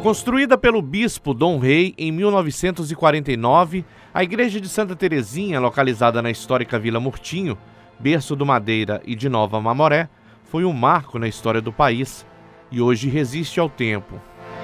Construída pelo bispo Dom Rei em 1949, a igreja de Santa Terezinha, localizada na histórica Vila Murtinho, berço do Madeira e de Nova Mamoré, foi um marco na história do país e hoje resiste ao tempo.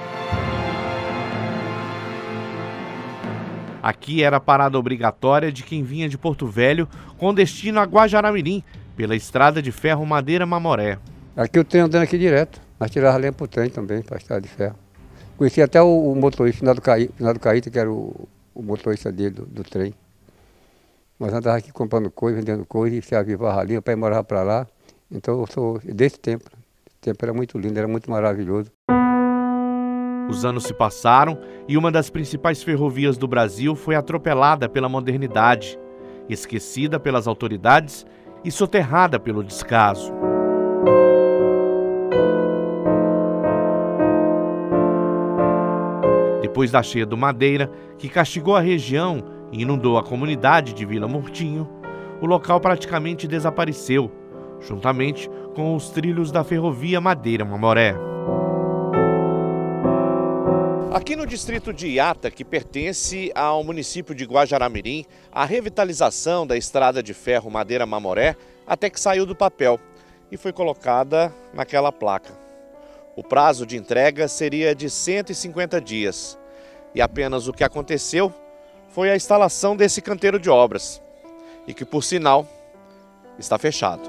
Aqui era a parada obrigatória de quem vinha de Porto Velho com destino a Guajará-Mirim, pela estrada de ferro Madeira-Mamoré. Aqui o trem andando aqui direto, nós tirávamos lenha para o trem também, para a estrada de ferro. Conheci até o motorista, Finado Caíta, que era o motorista dele do trem. Nós andávamos aqui comprando coisa, vendendo coisa, e se avivava ali, o pai morava para lá. Então eu sou desse tempo. Esse tempo era muito lindo, era muito maravilhoso. Os anos se passaram e uma das principais ferrovias do Brasil foi atropelada pela modernidade, esquecida pelas autoridades e soterrada pelo descaso. Depois da cheia do Madeira, que castigou a região e inundou a comunidade de Vila Murtinho, o local praticamente desapareceu, juntamente com os trilhos da ferrovia Madeira-Mamoré. Aqui no distrito de Iata, que pertence ao município de Guajará-Mirim, a revitalização da estrada de ferro Madeira-Mamoré até que saiu do papel e foi colocada naquela placa. O prazo de entrega seria de 150 dias. E apenas o que aconteceu foi a instalação desse canteiro de obras, e que, por sinal, está fechado.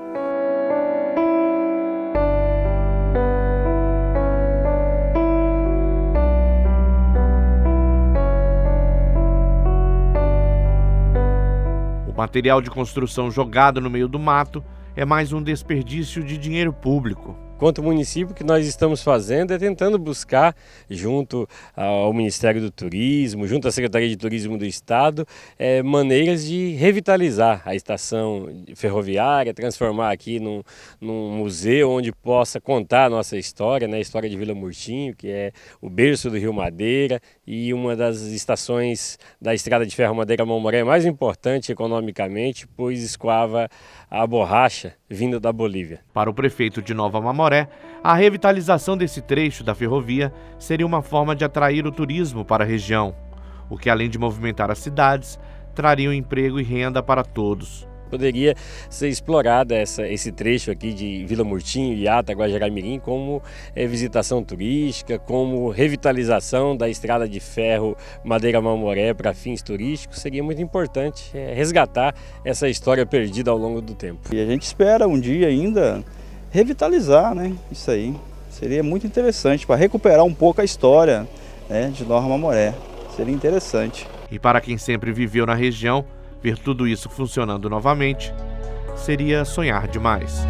O material de construção jogado no meio do mato é mais um desperdício de dinheiro público. Quanto ao município, o que nós estamos fazendo é tentando buscar, junto ao Ministério do Turismo, junto à Secretaria de Turismo do Estado, maneiras de revitalizar a estação ferroviária, transformar aqui num museu onde possa contar a nossa história, né? A história de Vila Murtinho, que é o berço do Rio Madeira e uma das estações da estrada de ferro Madeira-Mamoré mais importante economicamente, pois escoava a borracha vinda da Bolívia. Para o prefeito de Nova Mamoré, a revitalização desse trecho da ferrovia seria uma forma de atrair o turismo para a região, o que, além de movimentar as cidades, traria emprego e renda para todos. Poderia ser explorada esse trecho aqui de Vila Murtinho, Iata, Guajará-Mirim como visitação turística, como revitalização da estrada de ferro Madeira-Mamoré para fins turísticos. Seria muito importante resgatar essa história perdida ao longo do tempo. E a gente espera um dia ainda revitalizar, né, isso aí. Seria muito interessante para recuperar um pouco a história, né, de Nova Mamoré. Seria interessante. E para quem sempre viveu na região, ver tudo isso funcionando novamente seria sonhar demais.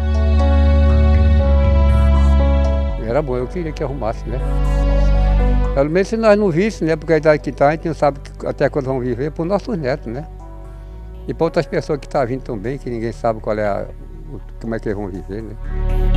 Era bom, eu queria que arrumasse, né? Pelo menos se nós não víssemos, né? Porque a idade que está, a gente não sabe até quando vão viver, para os nossos netos, né? E para outras pessoas que estão vindo também, que ninguém sabe como é que eles vão viver, né?